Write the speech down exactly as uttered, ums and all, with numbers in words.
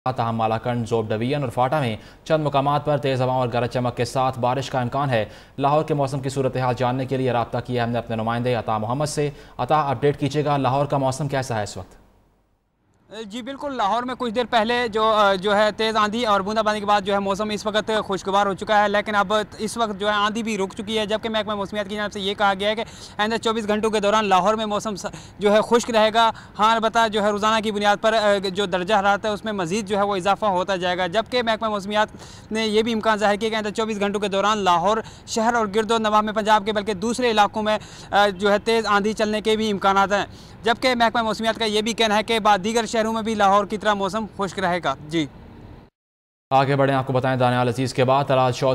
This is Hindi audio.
ताहम मालाकंड, जोब डिवीजन और फाटा में चंद मुकामात पर तेज़ हवाओं और गरज चमक के साथ बारिश का इम्कान है। लाहौर के मौसम की सूरत हाल जानने के लिए रब्ता किया हमने अपने नुमाइंदे अता मोहम्मद से। अता, अपडेट कीजिएगा, लाहौर का मौसम कैसा है इस वक्त? जी बिल्कुल, लाहौर में कुछ देर पहले जो जो है तेज़ आंधी और बूंदाबांदी के बाद जो है मौसम इस वक्त खुशगवार हो चुका है, लेकिन अब इस वक्त जो है आंधी भी रुक चुकी है। जबकि महकमा मौसमियात की जानिब से ये कहा गया है कि आइंदा चौबीस घंटों के दौरान लाहौर में मौसम जो है खुश्क रहेगा। हाँ, अलबत्ता जो है रोज़ाना की बुनियाद पर जो दर्जा हरारत है उसमें मज़ीद जो है वो इजाफा होता जाएगा। जबकि महकमा मौसमियात ने यह भी इम्कान ज़ाहिर किया कि आइंदा चौबीस घंटों के दौरान लाहौर शहर और गिरदो नवाह में पंजाब के बल्कि दूसरे इलाकों में जो है तेज़ आंधी चलने के भी इम्कान हैं। जबकि महकमा मौसमियात का यह भी कहना है कि बाद दीगर शहरों में भी लाहौर की तरह मौसम खुश्क रहेगा। जी आगे बढ़ें, आपको बताएं दानियाल अजीज़ के बाद तलाश